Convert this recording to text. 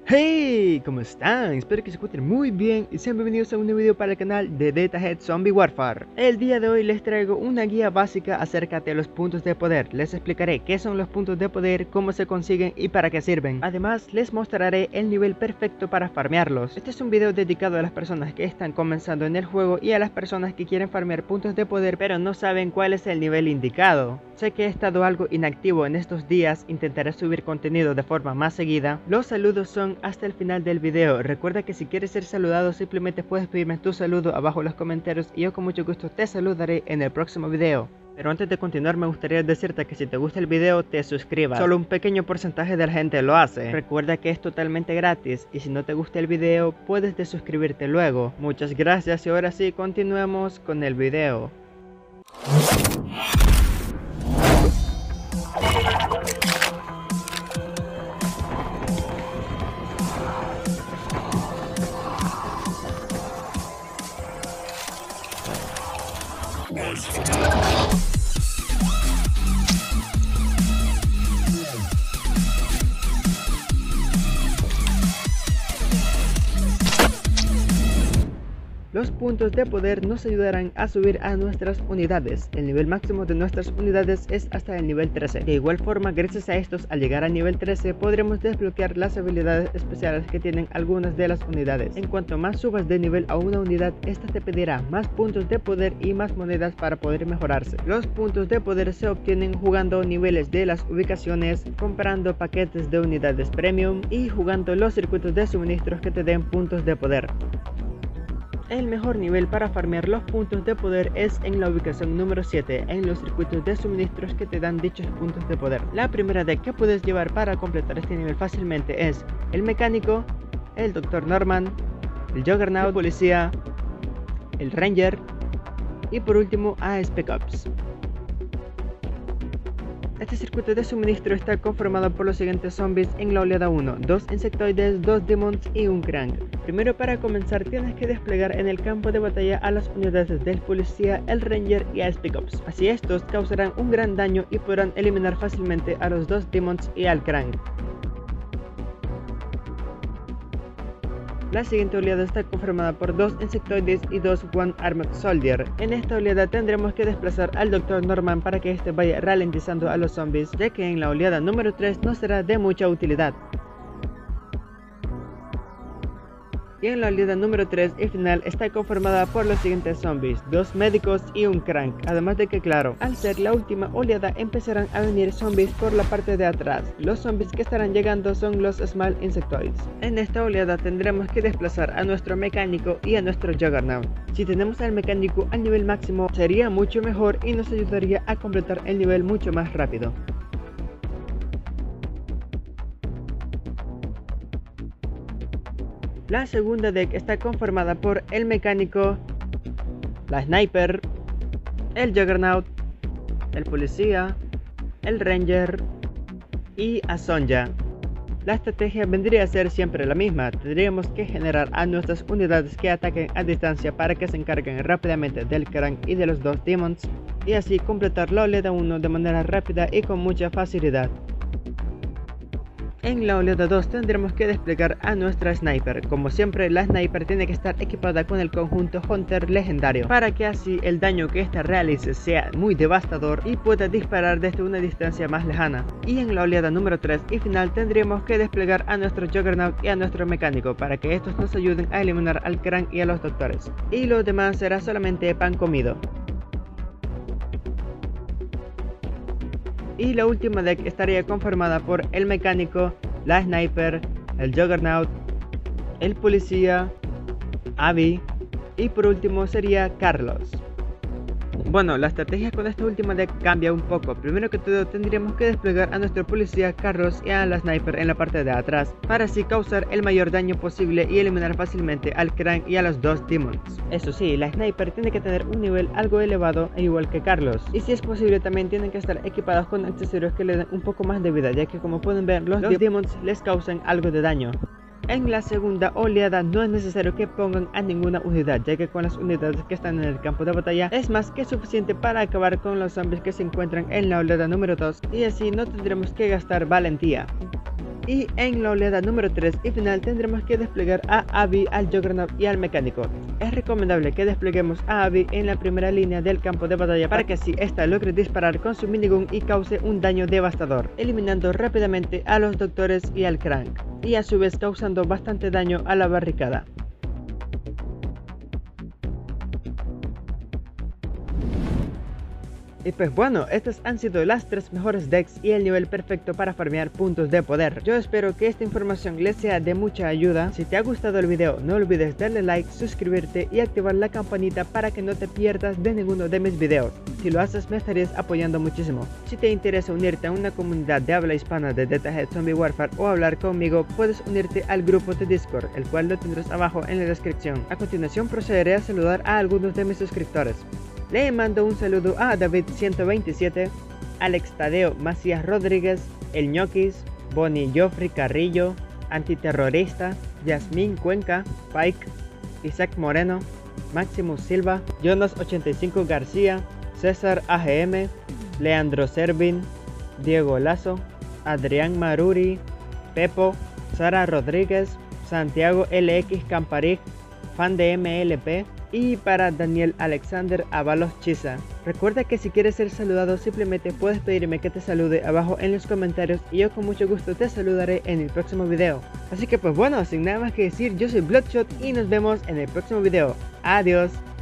Hey, ¿cómo están? Espero que se encuentren muy bien y sean bienvenidos a un nuevo video para el canal de Datahead Zombie Warfare. El día de hoy les traigo una guía básica acerca de los puntos de poder. Les explicaré qué son los puntos de poder, cómo se consiguen y para qué sirven. Además, les mostraré el nivel perfecto para farmearlos. Este es un video dedicado a las personas que están comenzando en el juego y a las personas que quieren farmear puntos de poder pero no saben cuál es el nivel indicado. Sé que he estado algo inactivo en estos días, intentaré subir contenido de forma más seguida. Los saludos son hasta el final del video. Recuerda que si quieres ser saludado simplemente puedes pedirme tu saludo abajo en los comentarios y yo con mucho gusto te saludaré en el próximo video. Pero antes de continuar me gustaría decirte que si te gusta el video te suscribas. Solo un pequeño porcentaje de la gente lo hace. Recuerda que es totalmente gratis y si no te gusta el video puedes desuscribirte luego. Muchas gracias y ahora sí continuemos con el video. Los puntos de poder nos ayudarán a subir a nuestras unidades. El nivel máximo de nuestras unidades es hasta el nivel 13. De igual forma, gracias a estos, al llegar al nivel 13 podremos desbloquear las habilidades especiales que tienen algunas de las unidades. En cuanto más subas de nivel a una unidad, esta te pedirá más puntos de poder y más monedas para poder mejorarse. Los puntos de poder se obtienen jugando niveles de las ubicaciones, comprando paquetes de unidades premium y jugando los circuitos de suministros que te den puntos de poder. El mejor nivel para farmear los puntos de poder es en la ubicación número 7, en los circuitos de suministros que te dan dichos puntos de poder. La primera deck que puedes llevar para completar este nivel fácilmente es el mecánico, el Dr. Norman, el Juggernaut, el policía, el Ranger y por último a Spec Ops. Este circuito de suministro está conformado por los siguientes zombies en la oleada 1, 2 insectoides, 2 demons y un crank. Primero, para comenzar tienes que desplegar en el campo de batalla a las unidades del policía, el ranger y a Spec Ops. Así estos causarán un gran daño y podrán eliminar fácilmente a los 2 demons y al crank. La siguiente oleada está conformada por 2 insectoides y 2 One Armed Soldier. En esta oleada tendremos que desplazar al Dr. Norman para que este vaya ralentizando a los zombies, ya que en la oleada número 3 no será de mucha utilidad. Y en la oleada número 3 y final está conformada por los siguientes zombies, 2 médicos y un crank, además de que claro, al ser la última oleada empezarán a venir zombies por la parte de atrás. Los zombies que estarán llegando son los Small Insectoids. En esta oleada tendremos que desplazar a nuestro mecánico y a nuestro Juggernaut. Si tenemos al mecánico al nivel máximo sería mucho mejor y nos ayudaría a completar el nivel mucho más rápido. La segunda deck está conformada por el mecánico, la sniper, el Juggernaut, el policía, el ranger y a Sonja. La estrategia vendría a ser siempre la misma, tendríamos que generar a nuestras unidades que ataquen a distancia para que se encarguen rápidamente del crank y de los 2 demons y así completar la oleada 1 de manera rápida y con mucha facilidad. En la oleada 2 tendremos que desplegar a nuestra sniper. Como siempre, la sniper tiene que estar equipada con el conjunto Hunter legendario, para que así el daño que ésta realice sea muy devastador y pueda disparar desde una distancia más lejana. Y en la oleada número 3 y final tendremos que desplegar a nuestro Juggernaut y a nuestro mecánico, para que estos nos ayuden a eliminar al crank y a los doctores. Y lo demás será solamente pan comido. Y la última deck estaría conformada por el mecánico, la sniper, el Juggernaut, el policía, Abby y por último sería Carlos. Bueno, la estrategia con esta última deck cambia un poco. Primero que todo tendríamos que desplegar a nuestro policía Carlos y a la sniper en la parte de atrás, para así causar el mayor daño posible y eliminar fácilmente al crank y a los 2 demons. Eso sí, la sniper tiene que tener un nivel algo elevado igual que Carlos, y si es posible también tienen que estar equipados con accesorios que le den un poco más de vida, ya que como pueden ver los demons les causan algo de daño. En la segunda oleada no es necesario que pongan a ninguna unidad, ya que con las unidades que están en el campo de batalla es más que suficiente para acabar con los zombies que se encuentran en la oleada número 2 y así no tendremos que gastar valentía. Y en la oleada número 3 y final tendremos que desplegar a Abby, al Juggernaut y al Mecánico. Es recomendable que despleguemos a Abby en la primera línea del campo de batalla para que así ésta logre disparar con su minigun y cause un daño devastador, eliminando rápidamente a los doctores y al Crank, y a su vez causando bastante daño a la barricada. Y pues bueno, estas han sido las 3 mejores decks y el nivel perfecto para farmear puntos de poder. Yo espero que esta información les sea de mucha ayuda. Si te ha gustado el video, no olvides darle like, suscribirte y activar la campanita para que no te pierdas de ninguno de mis videos. Si lo haces me estarías apoyando muchísimo. Si te interesa unirte a una comunidad de habla hispana de DataHead Zombie Warfare o hablar conmigo, puedes unirte al grupo de Discord, el cual lo tendrás abajo en la descripción. A continuación procederé a saludar a algunos de mis suscriptores. Le mando un saludo a David127, Alex Tadeo Macías Rodríguez, El Ñoquis, Bonnie Joffrey Carrillo, Antiterrorista, Yasmín Cuenca, Pike, Isaac Moreno, Maximus Silva, Jonas85 García, César AGM, Leandro Servin, Diego Lazo, Adrián Maruri, Pepo, Sara Rodríguez, Santiago LX Camparic, fan de MLP, y para Daniel Alexander Avalos Chiza. Recuerda que si quieres ser saludado simplemente puedes pedirme que te salude abajo en los comentarios y yo con mucho gusto te saludaré en el próximo video. Así que pues bueno, sin nada más que decir, yo soy Bloodshot y nos vemos en el próximo video. Adiós.